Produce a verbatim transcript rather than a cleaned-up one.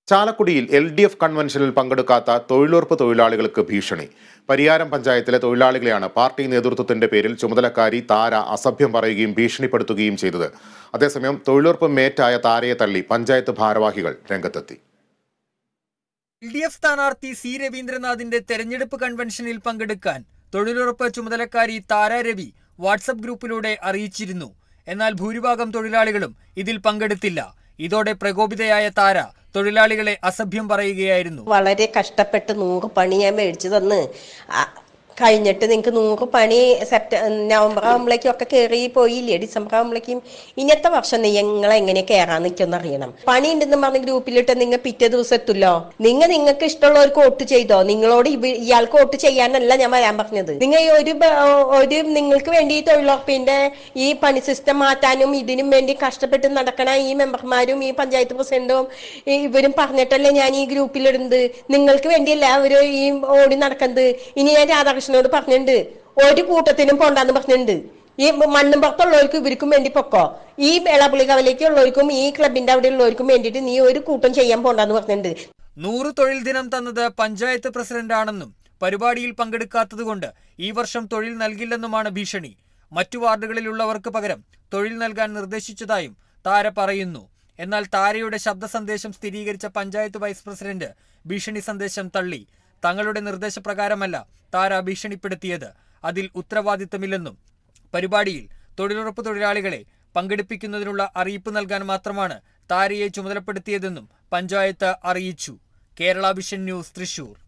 ചാലക്കുടിയിൽ L D F കൺവെൻഷനിൽ പങ്കെടുക്കാത്ത തൊഴിലുറപ്പ് തൊഴിലാളികൾക്ക് ഭീഷണി. പരിയാരം പഞ്ചായത്തിലെ തൊഴിലാളികളെയാണ് പാർട്ടി നേതൃത്വത്തിന്റെ പേരിൽ ചുമതലക്കാരി താര അസഭ്യം പറയുകയും ഭീഷണിപ്പെടുത്തുകയും ചെയ്തത്. അതേസമയം തൊഴിലുറപ്പ് മേറ്റായ താരയെ തള്ളി പഞ്ചായത്ത് ഭാരവാഹികൾ രംഗത്തെത്തി. എൽ ഡി എഫ് സ്ഥാനാർത്ഥി സി രവീന്ദ്രനാഥിന്റെ തെരഞ്ഞെടുപ്പ് കൺവെൻഷനിൽ പങ്കെടുക്കാൻ തൊഴിലുറപ്പ് ചുമതലക്കാരി താര രവി വാട്സപ്പ് ഗ്രൂപ്പിലൂടെ അറിയിച്ചിരുന്നു. എന്നാൽ ഭൂരിഭാഗം തൊഴിലാളികളും ഇതിൽ പങ്കെടുത്തില്ല. ഇതോടെ പ്രകോപിതയായ താര തൊഴിലാളികളെ അസഭ്യം പറയുകയായിരുന്നു. വളരെ കഷ്ടപ്പെട്ട് നൂറ് പണി ഞാൻ മേടിച്ചു തന്ന് കഴിഞ്ഞിട്ട് നിങ്ങൾക്ക് നൂറ് പണി സെപ്റ്റ നവംബർ ആകുമ്പോഴേക്കും ഒക്കെ കയറി പോയില്ലേ, ഡിസംബർ ആകുമ്പോഴേക്കും ഇന്നത്തെ വർഷം നിങ്ങൾ എങ്ങനെ കയറാൻ നിൽക്കുമെന്ന് അറിയണം. പണി ഉണ്ടെന്ന് പറഞ്ഞ് ഗ്രൂപ്പിലിട്ട് നിങ്ങൾ പിറ്റേ ദിവസം എത്തുല്ലോ. നിങ്ങൾ നിങ്ങൾക്ക് ഇഷ്ടമുള്ളവർക്ക് വോട്ട് ചെയ്തോ. നിങ്ങളോട് ഇയാൾക്ക് വോട്ട് ചെയ്യാനല്ല ഞാൻ വരാൻ പറഞ്ഞത്. നിങ്ങൾ ഒരു ഒരു നിങ്ങൾക്ക് വേണ്ടി തൊഴിലുറപ്പിന്റെ ഈ പണി സിസ്റ്റം മാറ്റാനും ഇതിനും വേണ്ടി കഷ്ടപ്പെട്ട് നടക്കണ ഈ മെമ്പർമാരും ഈ പഞ്ചായത്ത് പ്രസിഡന്റും ഇവരും പറഞ്ഞിട്ടല്ലേ ഞാൻ ഈ ഗ്രൂപ്പിലിടുന്നത്. നിങ്ങൾക്ക് വേണ്ടിയല്ല അവര് ഈ ഓടി നടക്കുന്നത്. ഇനി ഞാൻ രാധാകൃഷ്ണൻ ോട് പറഞ്ഞിട്ടുണ്ട്, ഒരു കൂട്ടത്തിനും പോണ്ടാന്ന് പറഞ്ഞിട്ടുണ്ട്. ഈ മണ്ണും പുറത്തുള്ളവർക്കും ഇവർക്കും വേണ്ടി പൊക്കോ, ഈ വേളാപ്പള്ളി കവലേക്ക് ഉള്ളവർക്കും ഈ ക്ലബിന്റെ അവിടെ ഉള്ളവർക്കും വേണ്ടിയിട്ട് നീ ഒരു കൂട്ടം ചെയ്യാൻ പോണ്ടാന്ന് പറഞ്ഞിട്ടുണ്ട്. നൂറ് തൊഴിൽ ദിനം തന്നത് പഞ്ചായത്ത് പ്രസിഡന്റാണെന്നും പരിപാടിയിൽ പങ്കെടുക്കാത്തത് കൊണ്ട് ഈ വർഷം തൊഴിൽ നൽകില്ലെന്നുമാണ് ഭീഷണി. മറ്റു വാർഡുകളിലുള്ളവർക്ക് പകരം തൊഴിൽ നൽകാൻ നിർദ്ദേശിച്ചതായും താര പറയുന്നു. എന്നാൽ താരയുടെ ശബ്ദ സന്ദേശം സ്ഥിരീകരിച്ച പഞ്ചായത്ത് വൈസ് പ്രസിഡന്റ് ഭീഷണി സന്ദേശം തള്ളി. തങ്ങളുടെ നിർദ്ദേശപ്രകാരമല്ല താര ഭീഷണിപ്പെടുത്തിയത്, അതിൽ ഉത്തരവാദിത്തമില്ലെന്നും പരിപാടിയിൽ തൊഴിലുറപ്പ് തൊഴിലാളികളെ പങ്കെടുപ്പിക്കുന്നതിനുള്ള അറിയിപ്പ് നൽകാൻ മാത്രമാണ് താരയെ ചുമതലപ്പെടുത്തിയതെന്നും പഞ്ചായത്ത് അറിയിച്ചു. Kerala vision news, Thrissur.